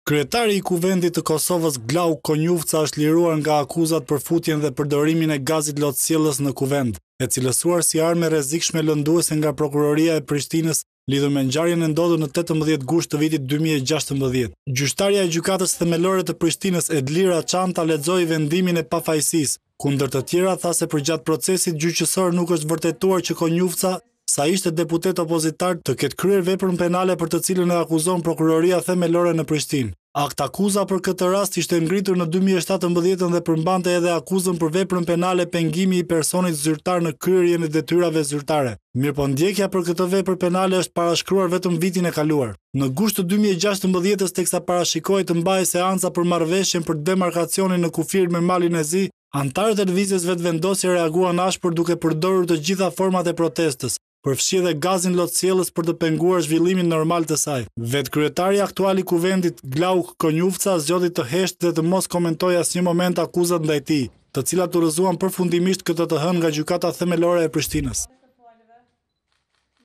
Kryetari i Kuvendit të Kosovës Glauk Konjufca është liruar nga akuzat për futjen dhe përdorimin e gazit lotësjellës në Kuvend, e cilësuar si armë rrezikshme lënduese nga prokuroria e Prishtinës lidhur me ngjarjen e ndodhur në 18 gusht të vitit 2016. Gjyqtarja e gjykatës themelore të Prishtinës Edlira Çanta lexoi vendimin e pafajësisë, kundër të tjera tha se përgjatë procesit gjyqësor nuk është vërtetuar që Konjufca, sa ishte deputet opozitar, të ketë kryer veprën penale për të cilën e akuzon prokuroria themelore në Prishtinë. Akt akuza për këtë rast ishte ngritur në 2017 dhe përmbante edhe akuzën për veprën penale pengimi i personit zyrtar në kryerjen e detyrave zyrtare. Mirëpo ndjekja për këtë vepër penale është parashkruar vetëm vitin e kaluar. Në gusht të 2016-s, teksa parashikohej të mbajë seanca për marrëveshjen për demarkacionin në kufir me malin e zi, antarët e lëvizjes vetëvendosje reaguan ashpër duke përdorur të gjitha format e protestës, përfshi edhe gazin lotësjellës për të penguar zhvillimin normal të saj. Vetë kryetari aktual i Kuvendit Glauk Konjufca zgjodhi të heshtë dhe të mos komentojë asnjë moment akuzat ndaj tij, të cilat udhëzuan përfundimisht këtë të hënë nga gjykata themelore e Prishtinës.